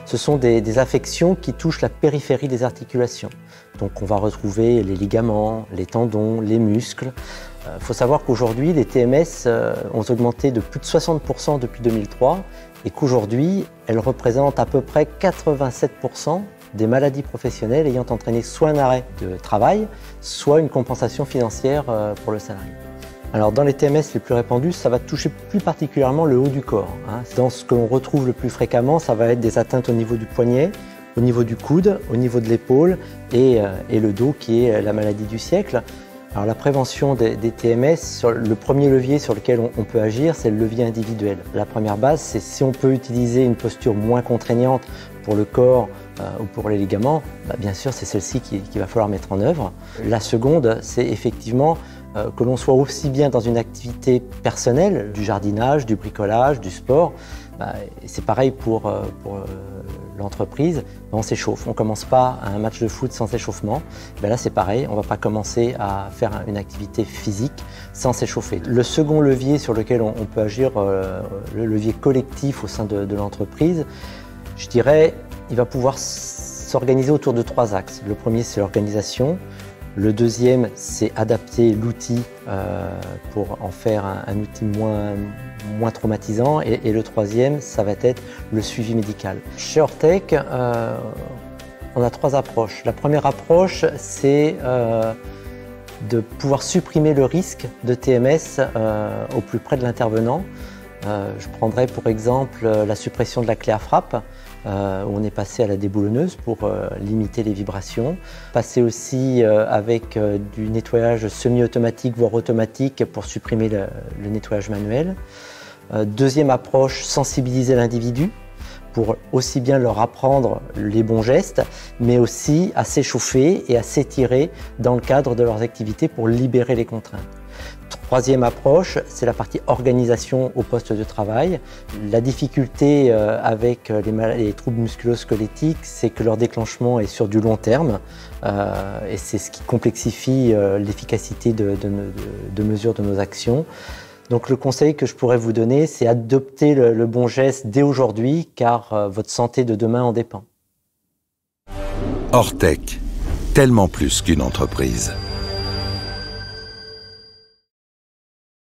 ce sont des affections qui touchent la périphérie des articulations. Donc on va retrouver les ligaments, les tendons, les muscles. Il faut savoir qu'aujourd'hui, les TMS ont augmenté de plus de 60% depuis 2003 et qu'aujourd'hui, elles représentent à peu près 87% des maladies professionnelles ayant entraîné soit un arrêt de travail, soit une compensation financière pour le salarié. Alors dans les TMS les plus répandus, ça va toucher plus particulièrement le haut du corps. Dans ce que l'on retrouve le plus fréquemment, ça va être des atteintes au niveau du poignet, au niveau du coude, au niveau de l'épaule et le dos qui est la maladie du siècle. Alors la prévention des TMS, le premier levier sur lequel on peut agir, c'est le levier individuel. La première base, c'est si on peut utiliser une posture moins contraignante pour le corps ou pour les ligaments, bien sûr c'est celle-ci qu'il va falloir mettre en œuvre. La seconde, c'est effectivement que l'on soit aussi bien dans une activité personnelle, du jardinage, du bricolage, du sport, c'est pareil pour l'entreprise, on s'échauffe. On ne commence pas un match de foot sans échauffement. Là c'est pareil, on ne va pas commencer à faire une activité physique sans s'échauffer. Le second levier sur lequel on peut agir, le levier collectif au sein de l'entreprise, je dirais, il va pouvoir s'organiser autour de 3 axes. Le premier, c'est l'organisation. Le deuxième, c'est adapter l'outil pour en faire un outil moins traumatisant. Et le troisième, ça va être le suivi médical. Chez Ortec, on a 3 approches. La première approche, c'est de pouvoir supprimer le risque de TMS au plus près de l'intervenant. Je prendrai pour exemple la suppression de la clé à frappe, où on est passé à la déboulonneuse pour limiter les vibrations. Passer aussi avec du nettoyage semi-automatique, voire automatique, pour supprimer le nettoyage manuel. Deuxième approche, sensibiliser l'individu pour aussi bien leur apprendre les bons gestes, mais aussi à s'échauffer et à s'étirer dans le cadre de leurs activités pour libérer les contraintes. Troisième approche, c'est la partie organisation au poste de travail. La difficulté avec les troubles musculo-squelettiques, c'est que leur déclenchement est sur du long terme et c'est ce qui complexifie l'efficacité de mesure de nos actions. Donc le conseil que je pourrais vous donner, c'est adopter le bon geste dès aujourd'hui, car votre santé de demain en dépend. Ortec, tellement plus qu'une entreprise.